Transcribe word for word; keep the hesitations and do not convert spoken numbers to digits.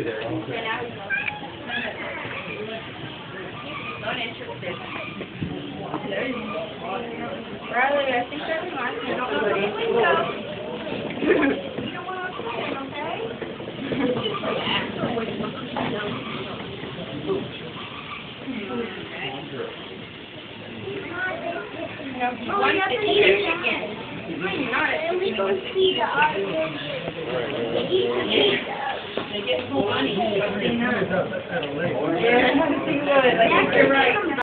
be there. Not interested. Riley, I think that's mine. I don't know what it is. You don't want to play, okay? Oh, you have to eat it again. And we go see the audience. They get full money. Yeah, I think you would. You're right.